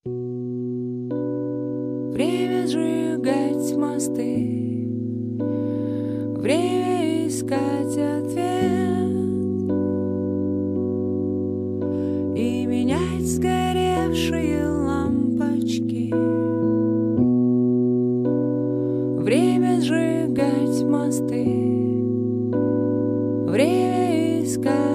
Время сжигать мосты, время искать ответ и менять сгоревшие лампочки. Время сжигать мосты, время искать